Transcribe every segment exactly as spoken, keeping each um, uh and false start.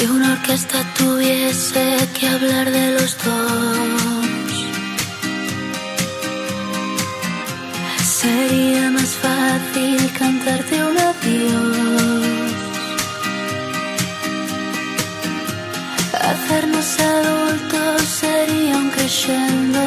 una orquesta tuviese que hablar de los dos, sería más fácil cantarte un adiós. Hacernos adultos sería un crescendo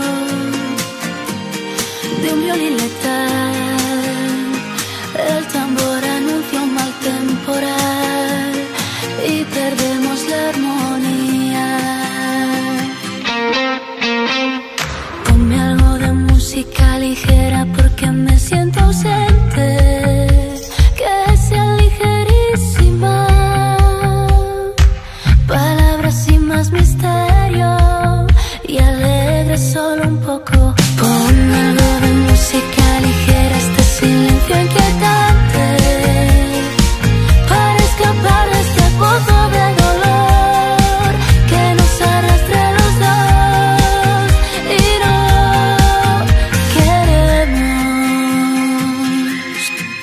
de un violín letal. El tambor anuncia un mal temporal y perdemos la armonía. Ponme algo de música ligera porque me siento ausente, que sea ligerísima, palabras sin más misterio y alegre solo un poco. Ponme algo de música ligera, este silencio inquietante, para escapar de este pozo de dolor que nos arrastra a los dos y no queremos.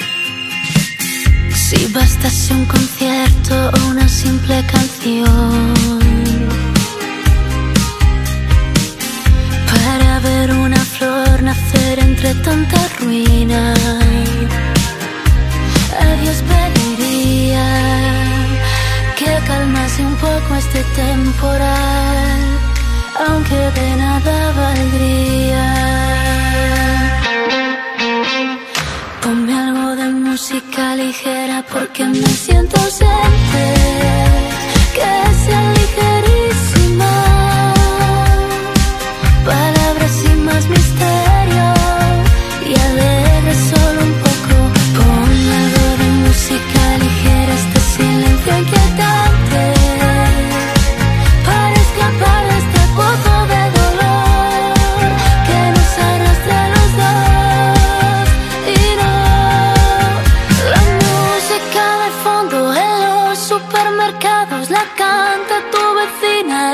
Si bastase un concierto o una simple canción para ver una flor nacer entre tanta ruina, a Dios pediría que calmase un poco este temporal, aunque de nada valdría. Ponme algo de música ligera porque me siento ausente, que sea ligerísima, palabras sin más misterio y alegre solo un poco. Ponme algo de música ligera, este silencio inquietante, para escapar de este pozo de dolor que nos arrastra a los dos y no. La música de fondo en los supermercados la canta tu vecina